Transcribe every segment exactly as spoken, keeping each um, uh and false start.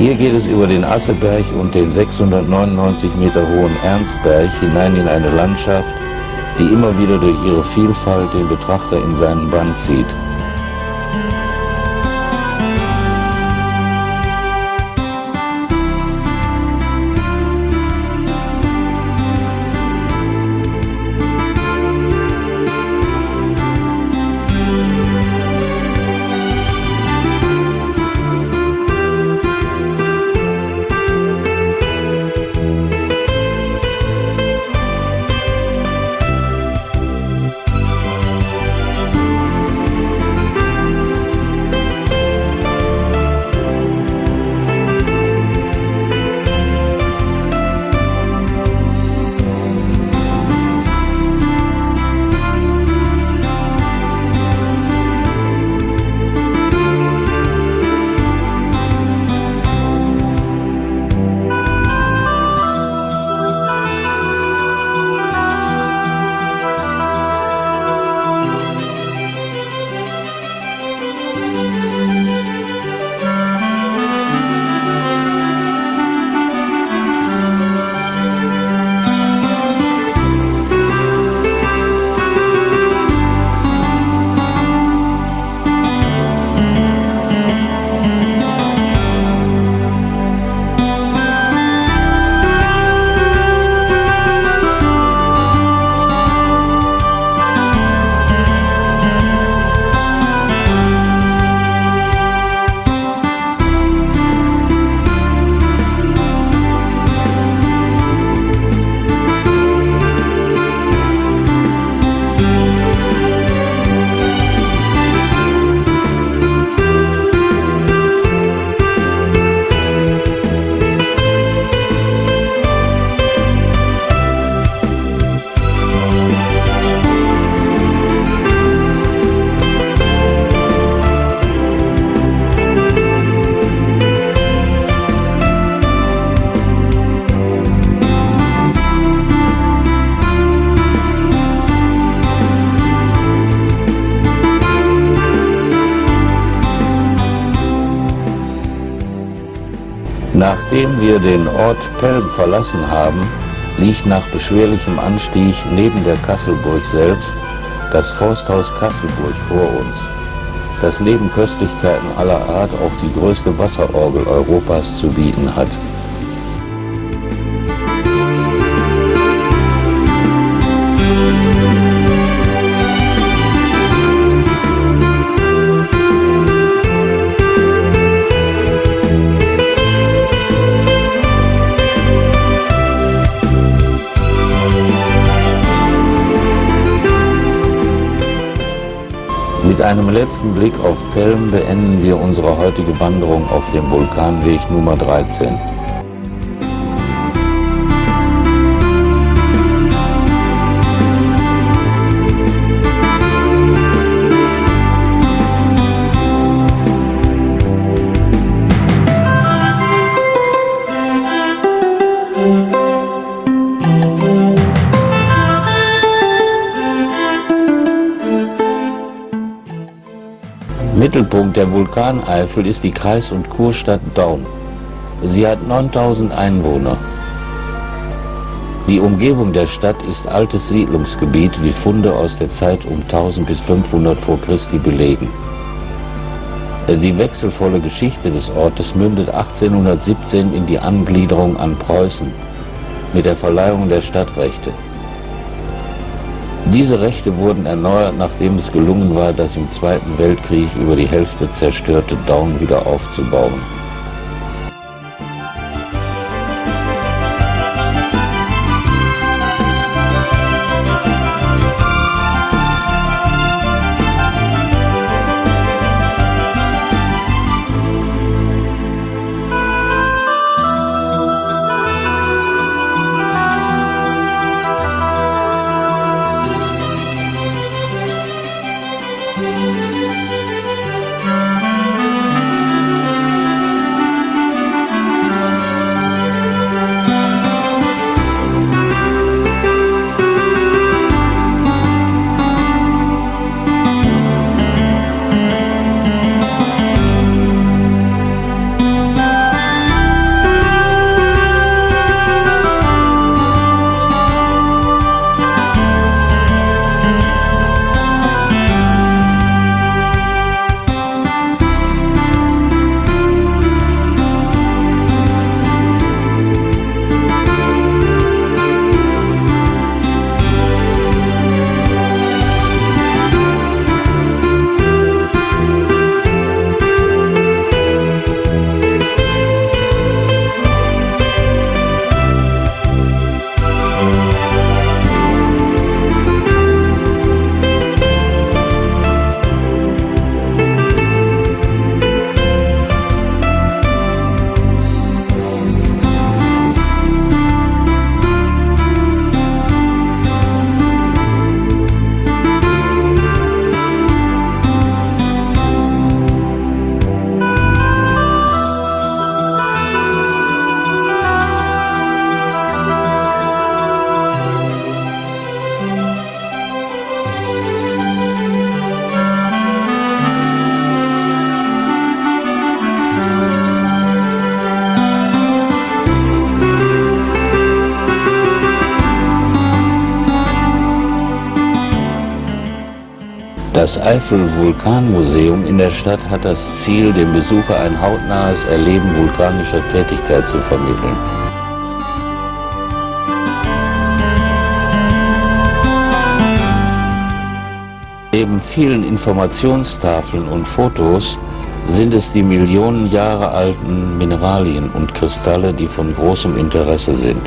Hier geht es über den Asseberg und den sechshundertneunundneunzig Meter hohen Ernstberg hinein in eine Landschaft, die immer wieder durch ihre Vielfalt den Betrachter in seinen Bann zieht. Nachdem wir den Ort Pelm verlassen haben, liegt nach beschwerlichem Anstieg neben der Kasselburg selbst das Forsthaus Kasselburg vor uns, das neben Köstlichkeiten aller Art auch die größte Wasserorgel Europas zu bieten hat. Mit einem letzten Blick auf Pelm beenden wir unsere heutige Wanderung auf dem Vulkanweg Nummer dreizehn. Mittelpunkt der Vulkaneifel ist die Kreis- und Kurstadt Daun. Sie hat neuntausend Einwohner. Die Umgebung der Stadt ist altes Siedlungsgebiet, wie Funde aus der Zeit um tausend bis fünfhundert vor Christi belegen. Die wechselvolle Geschichte des Ortes mündet achtzehnhundertsiebzehn in die Angliederung an Preußen mit der Verleihung der Stadtrechte. Diese Rechte wurden erneuert, nachdem es gelungen war, das im Zweiten Weltkrieg über die Hälfte zerstörte Daun wieder aufzubauen. Das Eifel-Vulkanmuseum in der Stadt hat das Ziel, dem Besucher ein hautnahes Erleben vulkanischer Tätigkeit zu vermitteln. Neben vielen Informationstafeln und Fotos sind es die Millionen Jahre alten Mineralien und Kristalle, die von großem Interesse sind.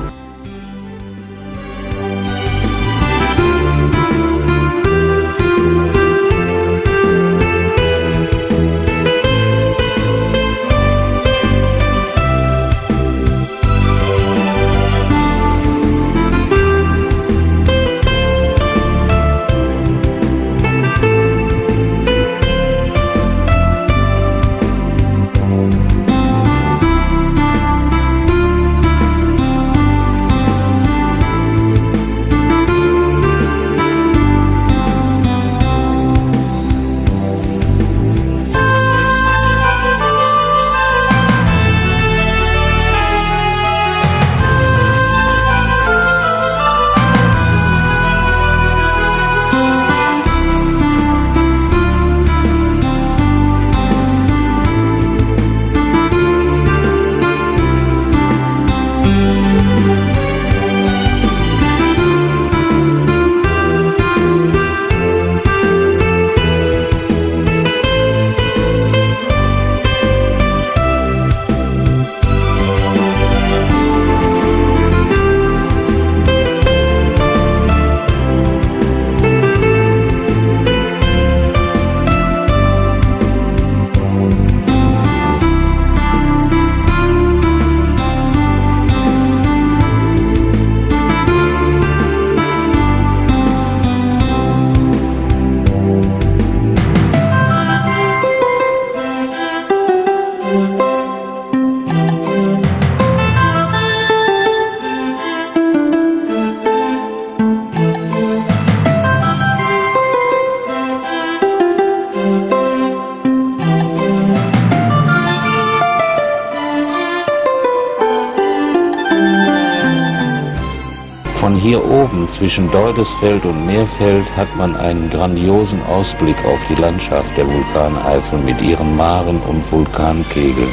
Von hier oben zwischen Deudesfeld und Meerfeld hat man einen grandiosen Ausblick auf die Landschaft der Vulkaneifel mit ihren Maren und Vulkankegeln.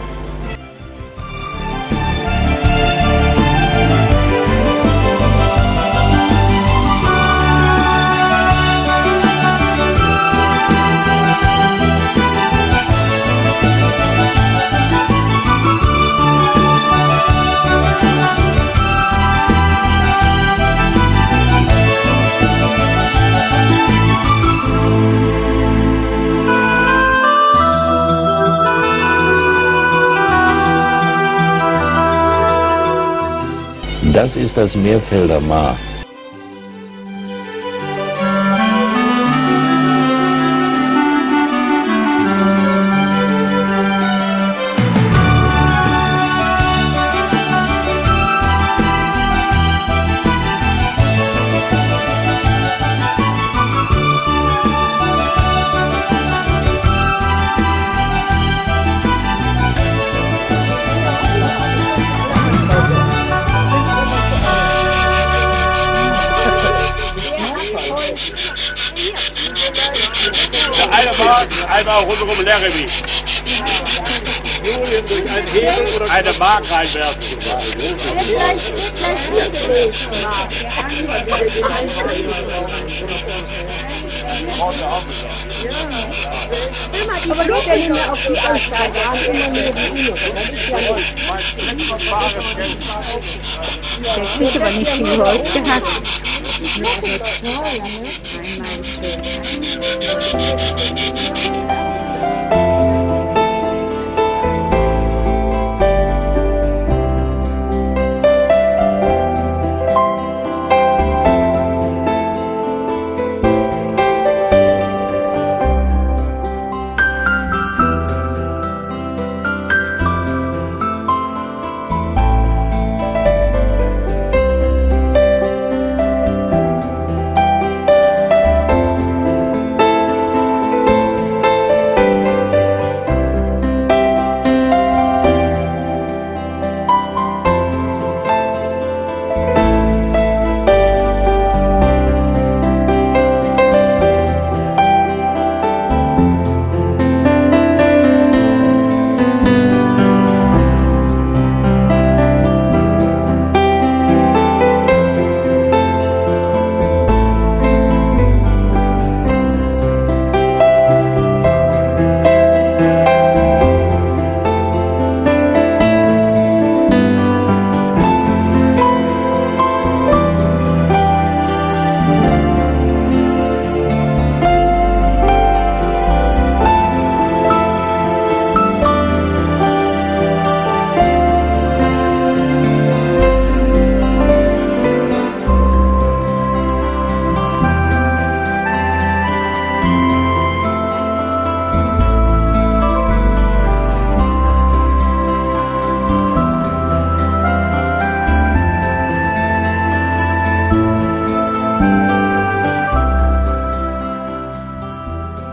Das ist das Meerfelder Maar. Eine Mark, einmal rundherum Laramie. Julien durch einen Hebel oder eine Mark reinwerfen. Aber du ja nicht mehr auf die Anstalt, wir haben immer nur die Uhr. Das ist ja nicht. Der kriegt aber nicht viel Holz gehabt.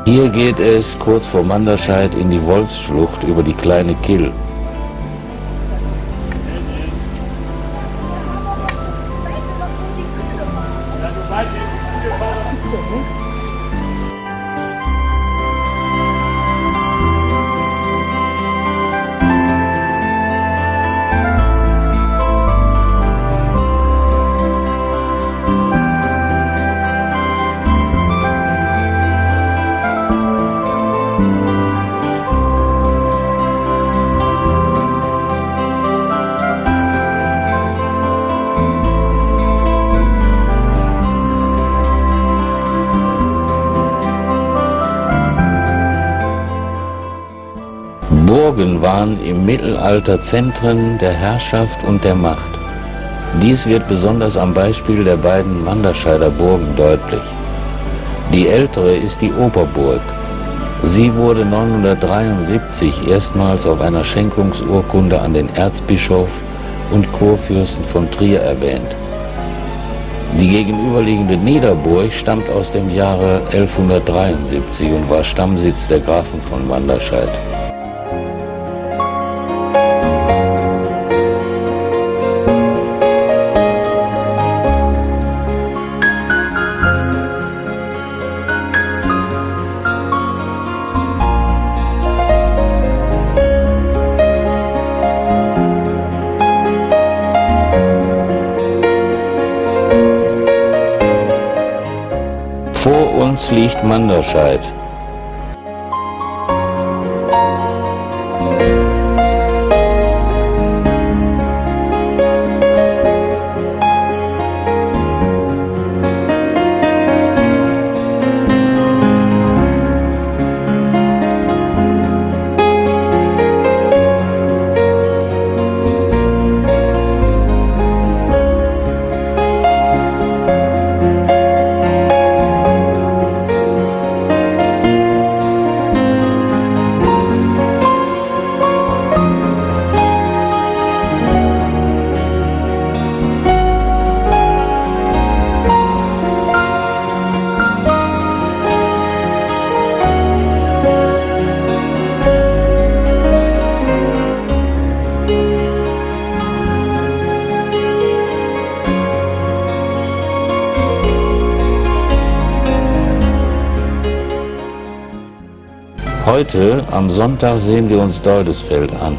Hier geht es kurz vor Manderscheid in die Wolfsschlucht über die kleine Kill. Burgen waren im Mittelalter Zentren der Herrschaft und der Macht. Dies wird besonders am Beispiel der beiden Manderscheider Burgen deutlich. Die ältere ist die Oberburg. Sie wurde neunhundertdreiundsiebzig erstmals auf einer Schenkungsurkunde an den Erzbischof und Kurfürsten von Trier erwähnt. Die gegenüberliegende Niederburg stammt aus dem Jahre elfhundertdreiundsiebzig und war Stammsitz der Grafen von Manderscheid. Vor uns liegt Manderscheid. Heute, am Sonntag, sehen wir uns Doldesfeld an.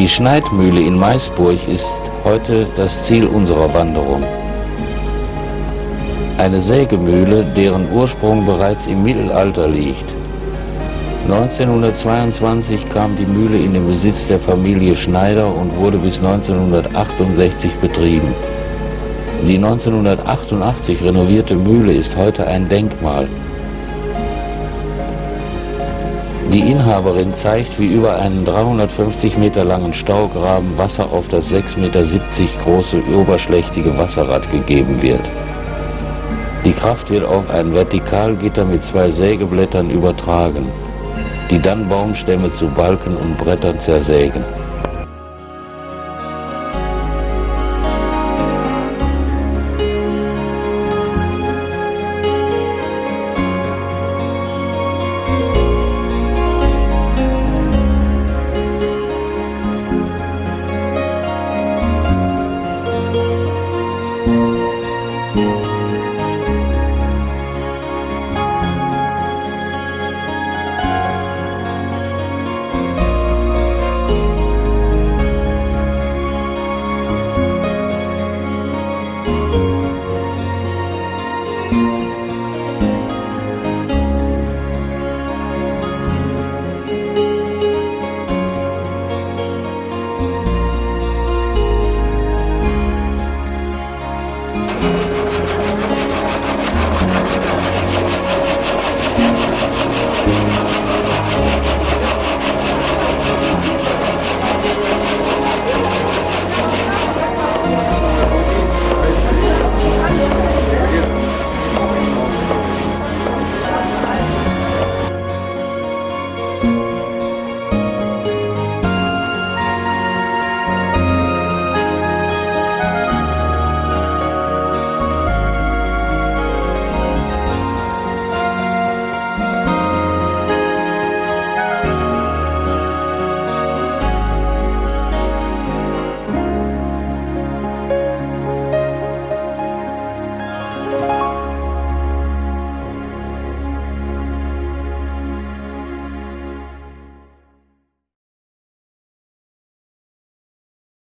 Die Schneidmühle in Maisburg ist heute das Ziel unserer Wanderung. Eine Sägemühle, deren Ursprung bereits im Mittelalter liegt. neunzehnhundertzweiundzwanzig kam die Mühle in den Besitz der Familie Schneider und wurde bis neunzehnhundertachtundsechzig betrieben. Die neunzehnhundertachtundachtzig renovierte Mühle ist heute ein Denkmal. Die Inhaberin zeigt, wie über einen dreihundertfünfzig Meter langen Staugraben Wasser auf das sechs Meter siebzig große oberschlächtige Wasserrad gegeben wird. Die Kraft wird auf ein Vertikalgitter mit zwei Sägeblättern übertragen, die dann Baumstämme zu Balken und Brettern zersägen.